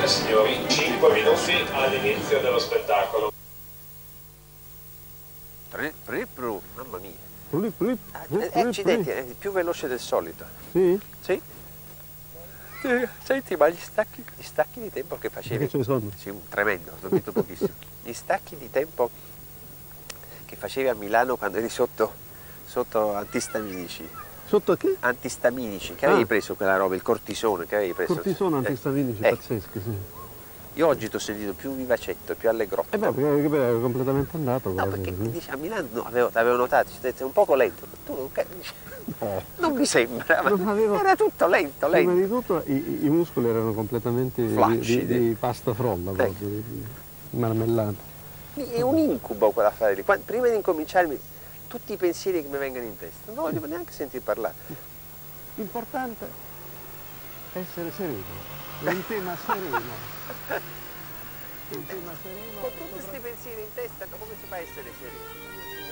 Signore e signori, 5 minuti all'inizio dello spettacolo. Mamma mia. Accidenti, è più veloce del solito. Sì? Sì. Senti, ma gli stacchi di tempo che facevi... Che ce ne sono? Sì, tremendo, ho dormito pochissimo. Gli stacchi di tempo che facevi a Milano quando eri sotto antistaminici. Sotto che? Antistaminici, che avevi preso quella roba, il cortisone che avevi preso. Cortisone, antistaminici, pazzeschi, sì. Io oggi ti ho sentito più vivacetto, più allegrotto. Perché ero completamente andato. No, perché dici, a Milano no, avevo notato, sei un poco lento. Tu non mi sembra, era tutto lento. Prima di tutto i muscoli erano completamente di pasta frolla, proprio, di marmellata. È un incubo quell'affare lì. Prima di incominciarmi, tutti i pensieri che mi vengono in testa, non voglio neanche sentire parlare. L'importante è essere sereno. È un tema sereno. È un tema sereno. Con tutti questi pensieri in testa, come si fa a essere sereno?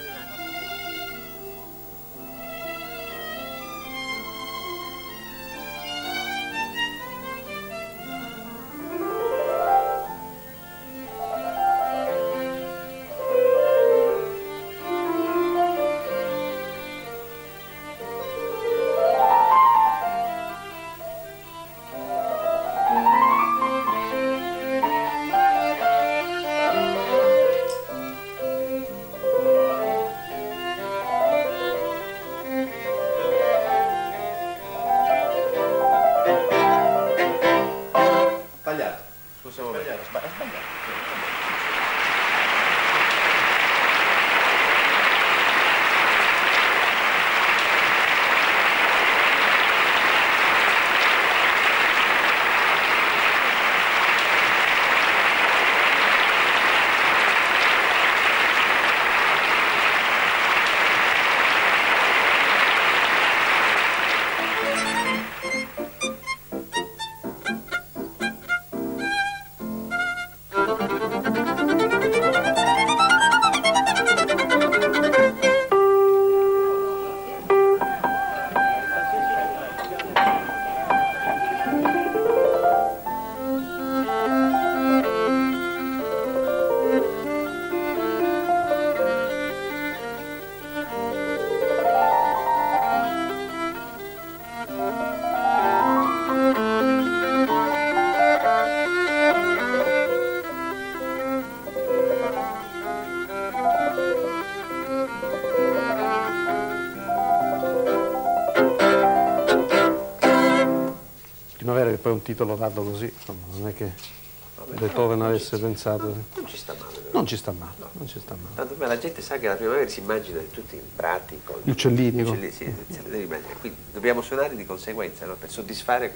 Primavera, che poi è un titolo dato così, insomma, non è che Beethoven avesse pensato. Non ci sta male. Non ci sta male, non ci sta male. Tanto la gente sa che la primavera si immagina di tutti i prati con gli uccellini. Sì, se le devi immaginare. Quindi dobbiamo suonare di conseguenza, no? Per soddisfare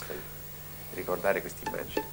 ricordare queste immagini.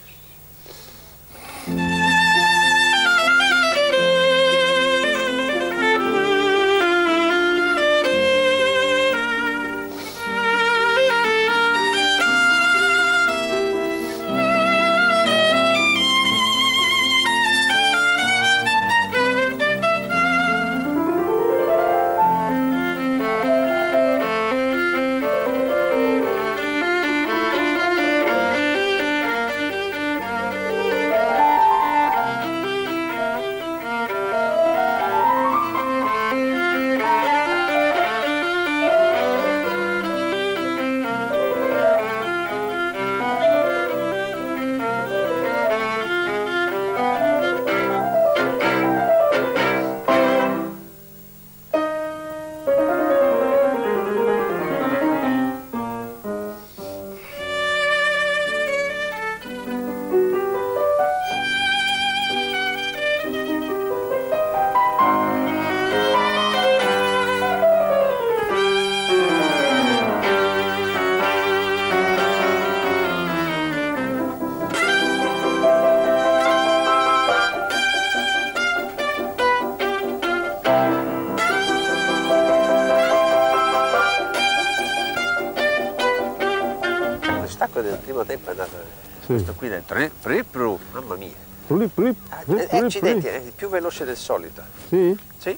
Del primo tempo è andato questo qui del mamma mia. Accidenti, è più veloce del solito. Sì? Sì.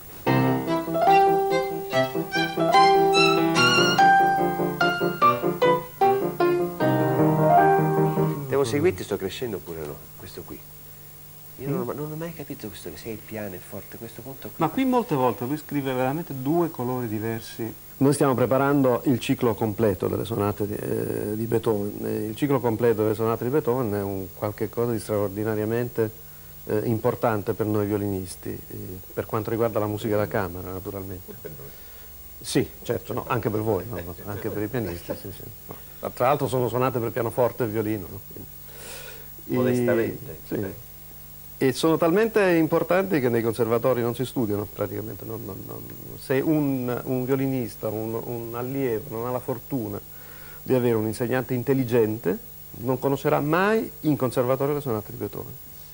Devo seguiti sto crescendo oppure no? Questo qui. Io non ho mai capito questo, che sia il piano è forte, questo punto qui. Ma qui molte volte lui scrive veramente due colori diversi. Noi stiamo preparando il ciclo completo delle sonate di Beethoven. Il ciclo completo delle sonate di Beethoven è un qualche cosa di straordinariamente importante per noi violinisti, per quanto riguarda la musica da camera, naturalmente. Sì, certo, no, anche per voi, no, anche per i pianisti. Sì, sì. No. Tra l'altro sono sonate per pianoforte e violino. No? Modestamente. Sì. E sono talmente importanti che nei conservatori non si studiano praticamente. Se un violinista, un allievo non ha la fortuna di avere un insegnante intelligente, non conoscerà mai in conservatorio le sonate di Beethoven.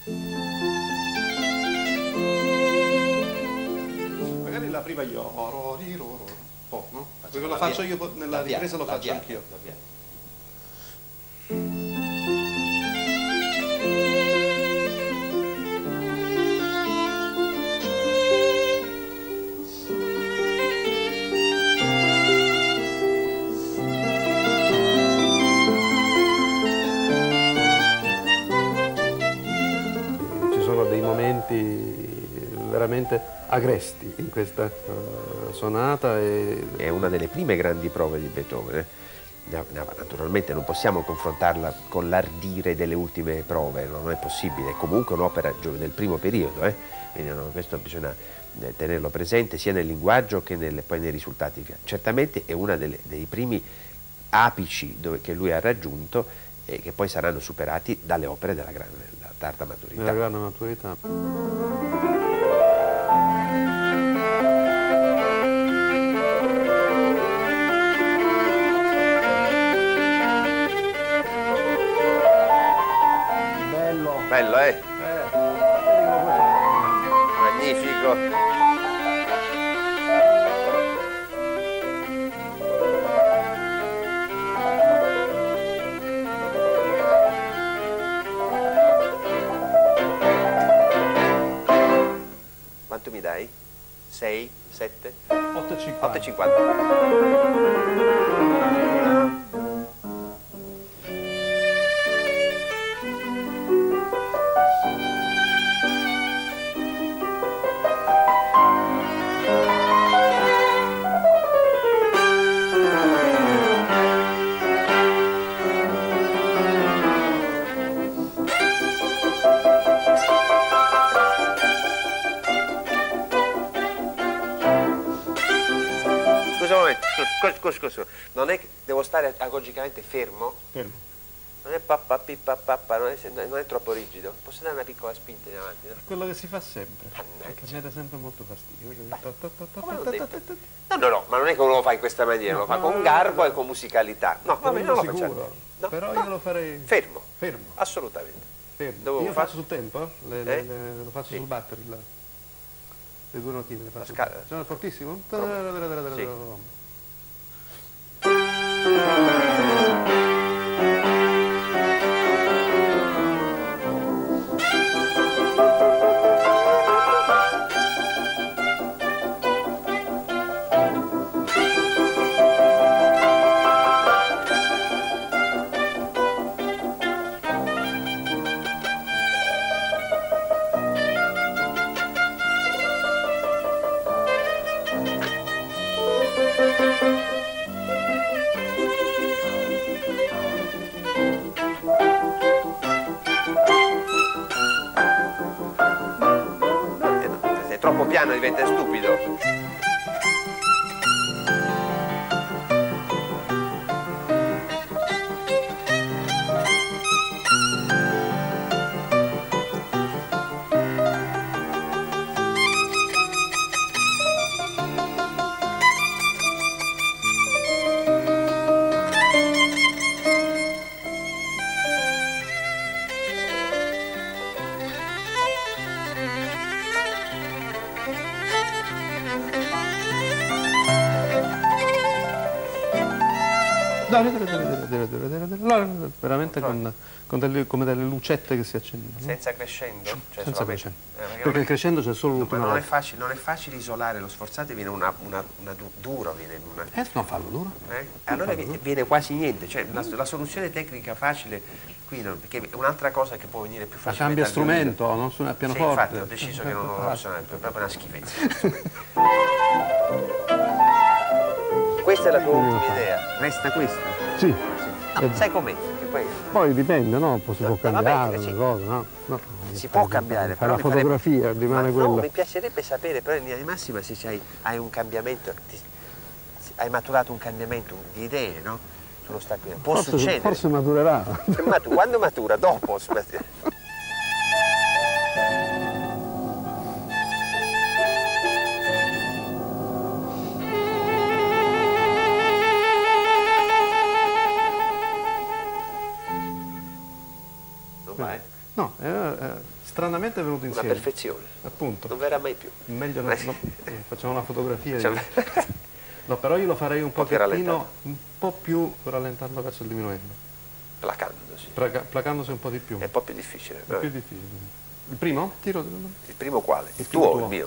Magari la prima io, no? Quello lo faccio io, nella ripresa lo faccio anch'io. Veramente agresti in questa sonata. È una delle prime grandi prove di Beethoven. Naturalmente non possiamo confrontarla con l'ardire delle ultime prove, non è possibile, è comunque un'opera del primo periodo, quindi questo bisogna tenerlo presente sia nel linguaggio che poi nei risultati. Certamente è una dei primi apici che lui ha raggiunto e che poi saranno superati dalle opere della tarda maturità. Della grande maturità. Bello, magnifico. Quanto mi dai? 6, 7? 8,50. 8,50. Scusa, non è che devo stare agogicamente fermo? Fermo. Non è pappa, pippa, pappa, non è troppo rigido? Posso dare una piccola spinta in avanti? No? È quello che si fa sempre. Che mi dà sempre molto fastidio. No, ma non è che uno lo fa in questa maniera, lo fa con garbo e con musicalità. No, vabbè, non lo facciamo. No, però io lo farei fermo. Fermo. Assolutamente. Fermo. Io faccio sul tempo, lo faccio sul battery. Le due notine le faccio. Sono fortissimo? Sì. Troppo piano diventa stupido. veramente come delle lucette che si accendono. Senza crescendo? Cioè senza crescendo. Perché il crescendo c'è solo l'ultima non è facile isolare lo sforzate, viene duro, viene una... non fallo duro. Allora viene quasi niente, cioè la soluzione tecnica facile qui perché un'altra cosa che può venire più facile. Cambia strumento, non suona il pianoforte. Infatti ho deciso che non lo suonare, è proprio una schifezza. Questa è la tua ultima idea? Resta questa? Sì. Sai com'è? Poi dipende, no? Si può cambiare vabbè, le cose, no? Si può cambiare, però la fotografia rimane quello. No, mi piacerebbe sapere però in linea di massima se hai un cambiamento, hai maturato un cambiamento di idee, no? Sullo stacco. Può succedere. Forse maturerà. Quando matura? Dopo. No, stranamente è venuto insieme. Una perfezione. Appunto. Non verrà mai più. Meglio facciamo una fotografia. No, però io lo farei un po' più rallentando verso il diminuendo. Placandosi. Placandosi un po' di più. È un po' più difficile. È più difficile. Il primo? Tiro. Il primo quale? Il tuo o il mio?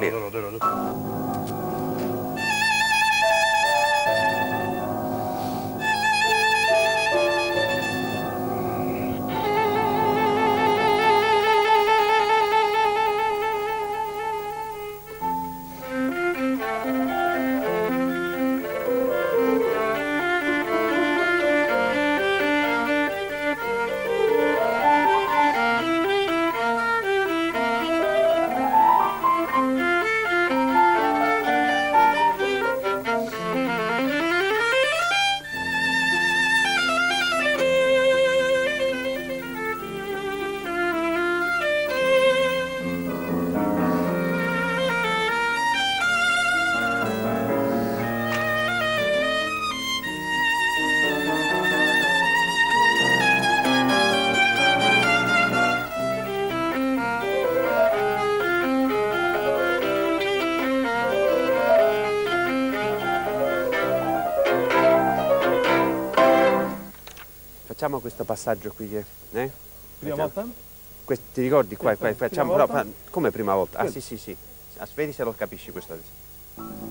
Facciamo questo passaggio qui che... Prima volta? Ti ricordi qua? Facciamo però, come prima volta? Ah sì. Vedi se lo capisci questo adesso.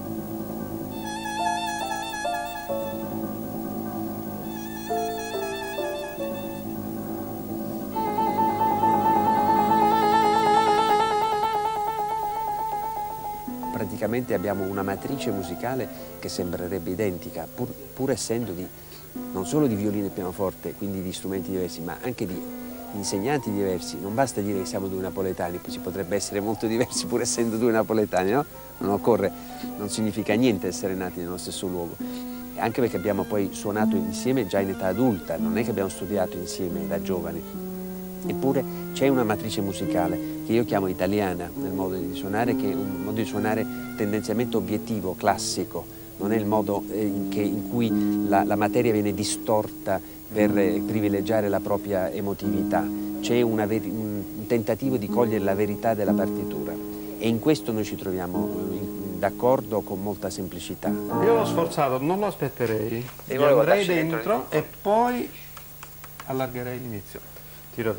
Praticamente abbiamo una matrice musicale che sembrerebbe identica, pur essendo non solo di violino e pianoforte, quindi di strumenti diversi, ma anche di insegnanti diversi. Non basta dire che siamo due napoletani, si potrebbe essere molto diversi pur essendo due napoletani, no? Non significa niente essere nati nello stesso luogo. Anche perché abbiamo poi suonato insieme già in età adulta, non è che abbiamo studiato insieme da giovani. Eppure c'è una matrice musicale che io chiamo italiana nel modo di suonare, che è un modo di suonare tendenzialmente obiettivo, classico. Non è il modo in cui la materia viene distorta per privilegiare la propria emotività. C'è un tentativo di cogliere la verità della partitura e in questo noi ci troviamo d'accordo con molta semplicità. Io l'ho sforzato, non lo aspetterei, andrei dentro e poi allargherei l'inizio. Tiro,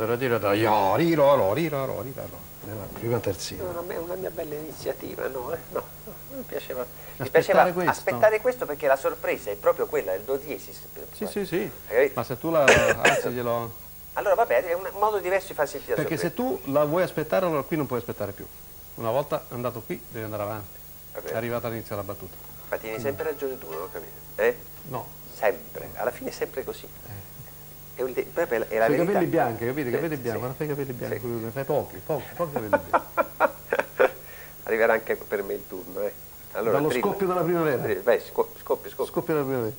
nella prima terzina. È una mia bella iniziativa, no? Mi piaceva aspettare questo perché la sorpresa è proprio quella, il do diesis. Sì. Ma se tu la alzi glielo... Allora vabbè, è un modo diverso di far sentire la perché sorpresa. se tu la vuoi aspettare, allora qui non puoi aspettare più. Una volta andato qui, devi andare avanti. È arrivata all'inizio della battuta. Ma tieni sempre ragione tu, non ho capito? No. Sempre, alla fine è sempre così. È la i verità. capelli bianchi, capito? I capelli bianchi, quando fai i capelli bianchi, ne fai pochi capelli bianchi. Arriverà anche per me il turno, Allora, dallo scoppio della primavera. Vai, scoppio. Scoppio della primavera.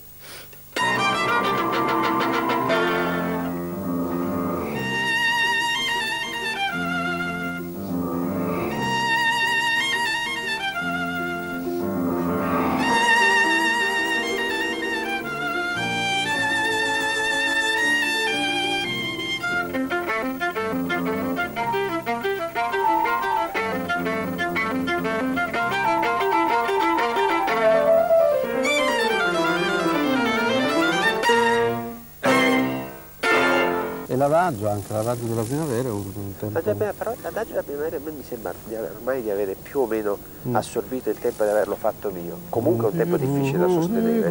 E l'adagio, anche l'adagio della primavera è un tempo... Però l'adagio della primavera a me mi sembra ormai di avere più o meno assorbito il tempo di averlo fatto mio. Comunque è un tempo difficile da sostenere.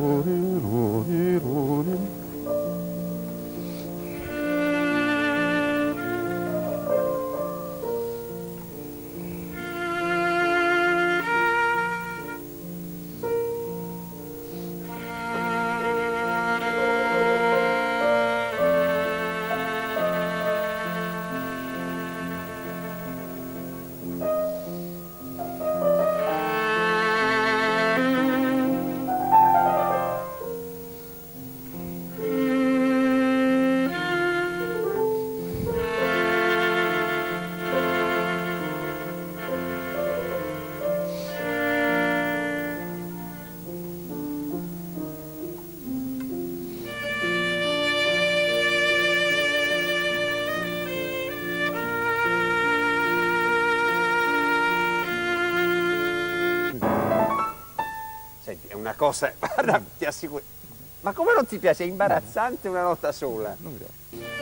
Senti, è una cosa, guarda, ti assicuro. Ma come non ti piace? È imbarazzante una nota sola. Non mi piace.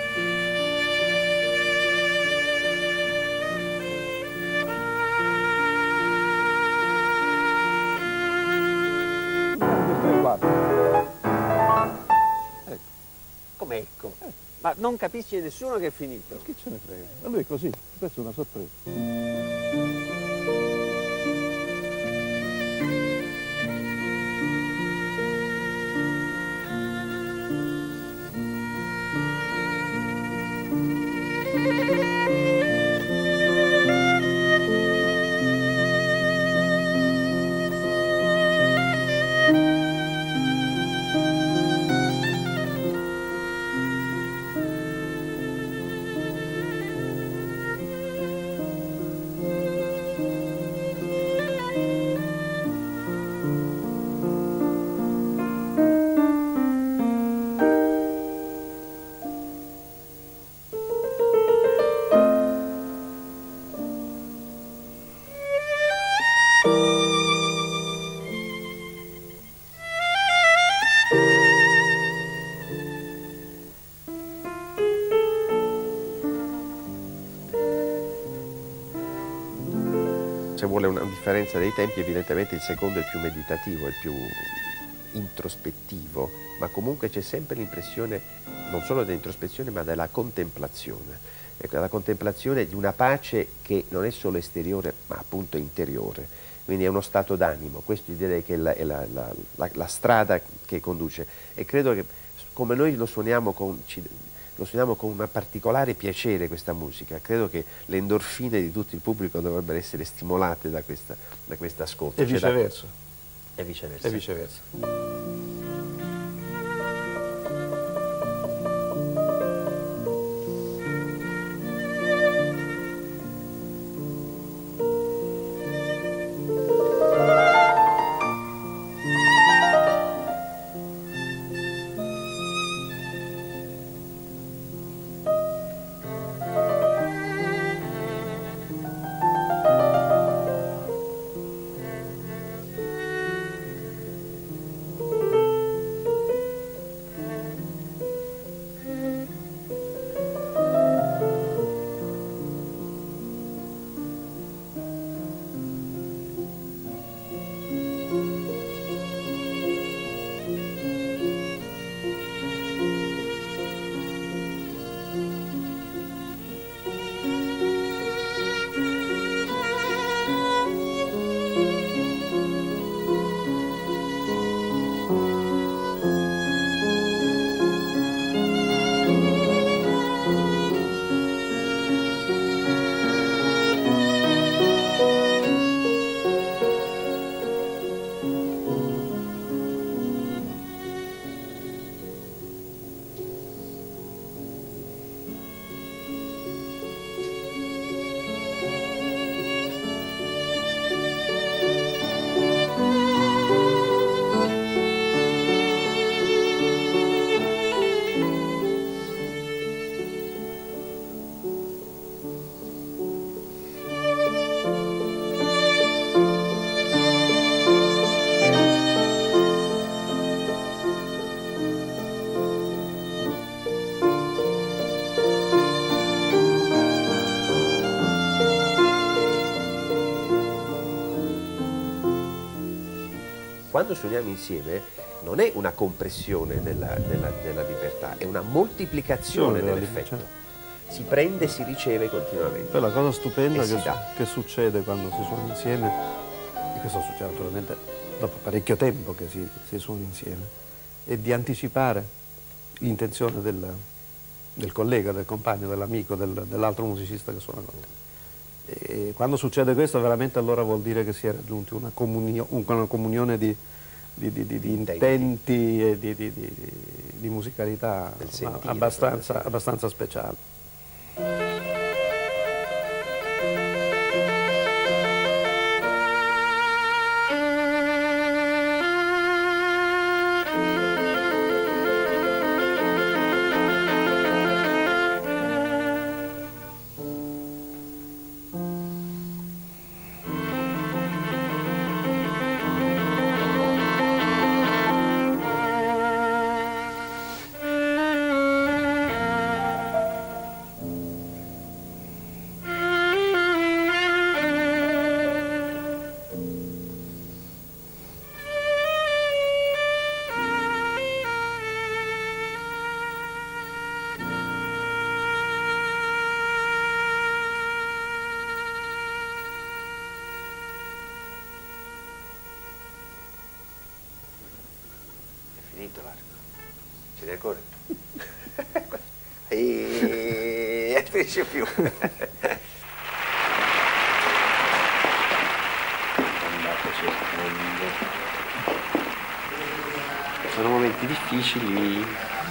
Come ecco? Ma non capisce nessuno che è finito. Chi ce ne frega? A lui è così, questa è una sorpresa. Se vuole una differenza dei tempi, evidentemente il secondo è il più meditativo, è il più introspettivo, ma comunque c'è sempre l'impressione non solo dell'introspezione ma della contemplazione. Ecco, la contemplazione di una pace che non è solo esteriore ma appunto interiore, quindi è uno stato d'animo. Questo direi che è la strada che conduce, e credo che come noi lo suoniamo con un particolare piacere questa musica, credo che le endorfine di tutto il pubblico dovrebbero essere stimolate da questo ascolto. E viceversa. E viceversa. E viceversa. quando suoniamo insieme non è una compressione della libertà, è una moltiplicazione dell'effetto. Si prende e si riceve continuamente. Poi la cosa stupenda che succede quando si suona insieme, e questo succede naturalmente dopo parecchio tempo che si suona insieme, è di anticipare l'intenzione del collega, del compagno, dell'amico, dell'altro musicista che suona con te. E quando succede questo veramente allora vuol dire che si è raggiunta una comunione di intenti e di musicalità abbastanza speciale. Finito l'arco. Ce n'è ancora? E finisce più. Sono momenti difficili.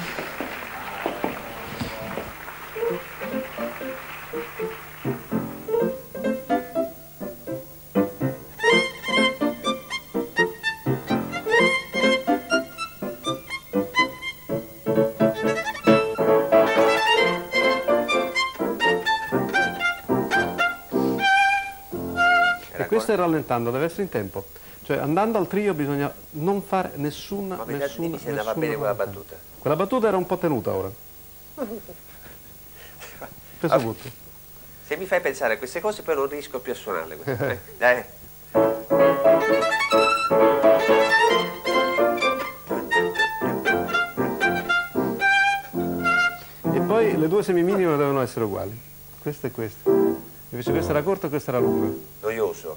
Questo è rallentando, deve essere in tempo. Cioè andando al trio bisogna non fare nessuna... Ma se andava bene quella battuta. Quella battuta era un po' tenuta ora. Penso tutto. Se mi fai pensare a queste cose poi non riesco più a suonarle. Dai. E poi le due semiminime devono essere uguali. Questa e questa. Invece questa era corta e questa era lunga. Noioso.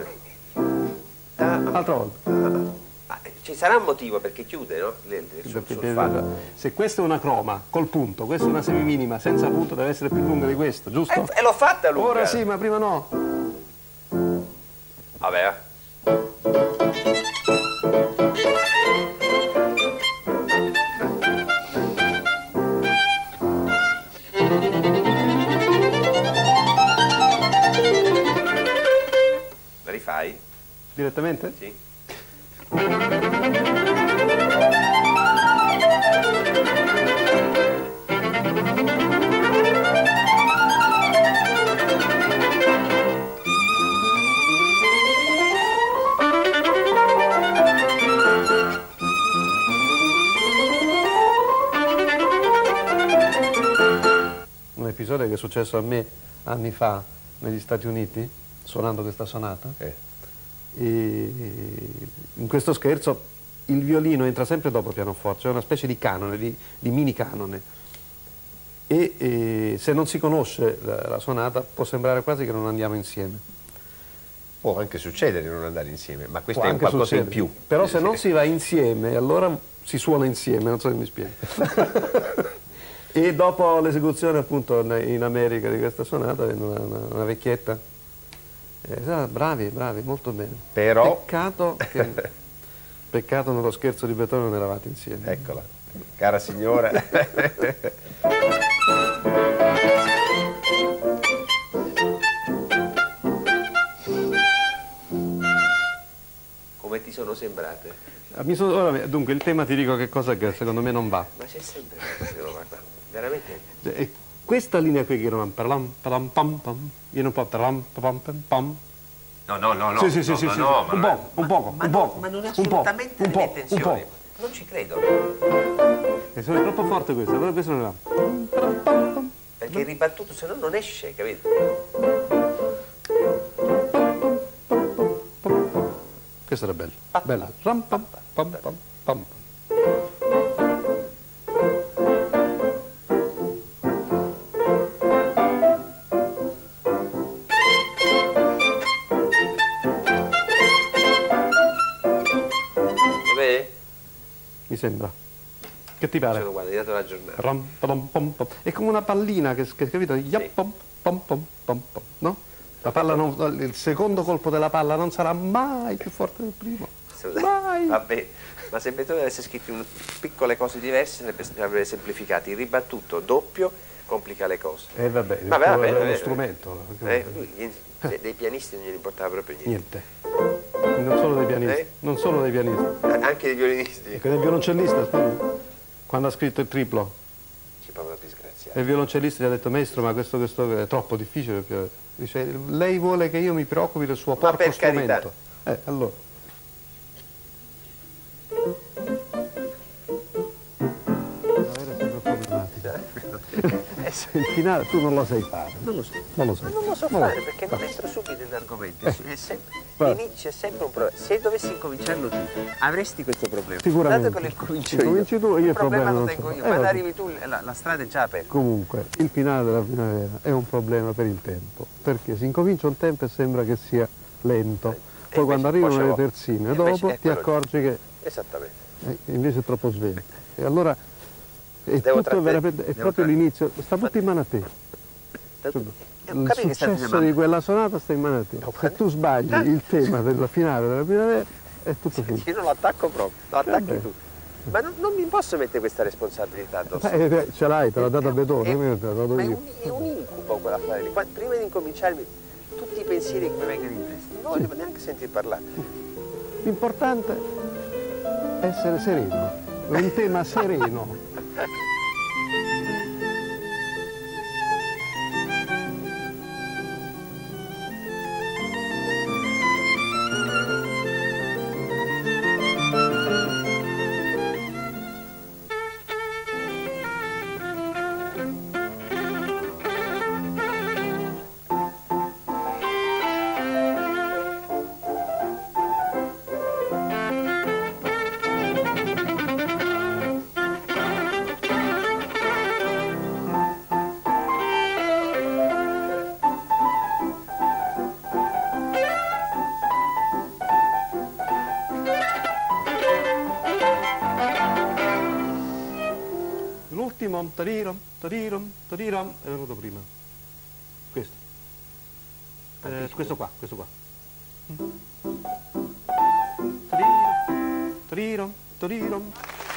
Altra volta. Ci sarà un motivo perché chiude, no? Se questa è una croma col punto, questa è una semiminima senza punto, deve essere più lunga di questa, giusto? E l'ho fatta lunga. Ora sì, ma prima no. Vabbè. La rifai? Direttamente? Sì. Un episodio che è successo a me anni fa negli Stati Uniti, suonando questa sonata. E in questo scherzo il violino entra sempre dopo il pianoforte, c'è una specie di canone, di mini canone. E se non si conosce la sonata può sembrare quasi che non andiamo insieme. Può anche succedere di non andare insieme, ma questo è un qualcosa in più. Però se non si va insieme, allora si suona insieme, non so se mi spiego. E dopo l'esecuzione appunto in America di questa sonata venne una vecchietta. Bravi, molto bene. Però... Peccato nello scherzo di Beethoven non eravate insieme. Eccola, cara signora. Come ti sono sembrate? Dunque il tema ti dico che cosa che secondo me non va. Ma c'è sempre qualcosa che non va, veramente. E questa linea qui che non viene un po' pam. No. Sì. No, un poco. Ma non è assolutamente le mie intenzioni. Non ci credo. E se è troppo forte questo, allora questo non va. Perché il ribattuto se no non esce, capito? Questa era bella. Bella. Ram, pam, pam, pam, pam. Mi sembra. Che ti pare? Sono guadagnato la giornata. Ram, pam, pam, pam. È come una pallina che capito? Yap, pam, pam, pam, pam, pam. No? La palla il secondo colpo della palla non sarà mai più forte del primo. Mai. Vabbè, ma se Beethoven avesse scritto in piccole cose diverse li avrebbe semplificati. Il ribattuto doppio complica le cose. Vabbè, vabbè, è uno strumento. Dei pianisti non gli importava proprio niente. Non solo dei pianisti, non solo dei pianisti. Anche dei violinisti. Anche del violoncellista, scusa. Quando ha scritto il triplo. Ci proprio disgraziato. E il violoncellista gli ha detto, maestro, ma questo è troppo difficile. Dice, lei vuole che io mi preoccupi del suo porco strumento. Allora. Il finale tu non lo sai fare. Non lo so. Non lo so fare perché non entro subito in argomento. L'inizio è sempre un problema. Se dovessi incominciarlo tu, avresti questo problema. Sicuramente. Dato che lo incomincio Cominci tu, io il problema lo non tengo so. io. Quando arrivi tu la strada è già aperta. Comunque, il finale della primavera è un problema per il tempo. Perché si incomincia un tempo e sembra che sia lento. Poi quando arrivano le terzine dopo ti accorgi che invece è troppo sveglio. E allora è proprio l'inizio, sta tutto in mano a te. Il successo di quella sonata sta in mano a te. Se tu sbagli il tema del finale della primavera è tutto finito. Io non lo attacco proprio, lo attacchi tu. Ma non mi posso mettere questa responsabilità addosso. Ce l'hai, te l'ha data Beethoven, te l'ho dato io. È un incubo quell'affare lì. Prima di incominciarmi tutti i pensieri che mi vengono in testa, non voglio neanche sentir parlare. L'importante è essere sereno, è un tema sereno. L'ultimo, tarirom, è venuto prima. Questo. Questo qua. Tarirom.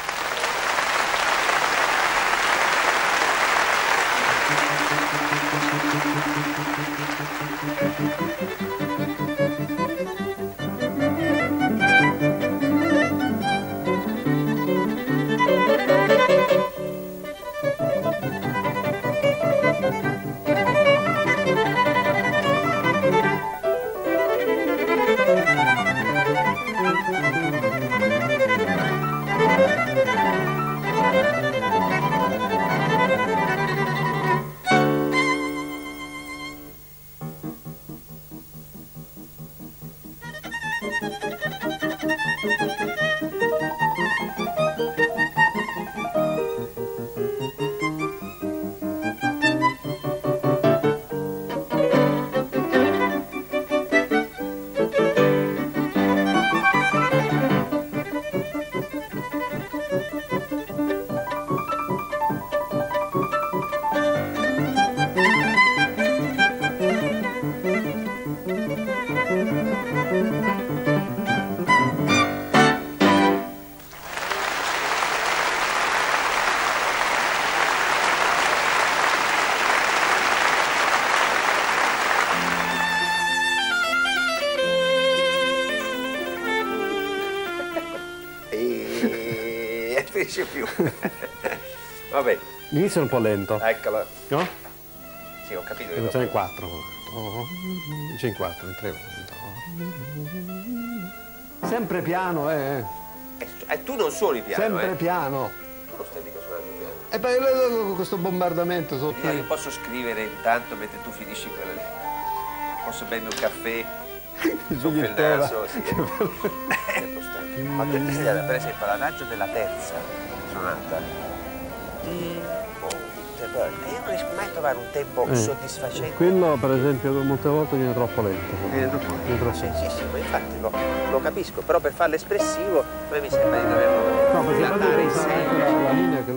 Finisce più. Vabbè. L'inizio è un po' lento. Eccola. No? Sì, ho capito. C'è in 4. C'è in 4, in 3. Sempre piano, E tu non suoni piano, Sempre piano. Tu non stai mica suonando piano. E poi questo bombardamento sotto. Io posso scrivere intanto mentre tu finisci quella lì. Posso bermi un caffè. Soffertera, sì. Ma perché si deve, per esempio, l'adagio della terza sonata io non riesco mai a trovare un tempo soddisfacente. Quello, per esempio, molte volte viene troppo lento. Viene troppo lento? Sì, ma infatti lo capisco, però per farlo espressivo a me mi sembra di doverlo dilatare in segno. la linea che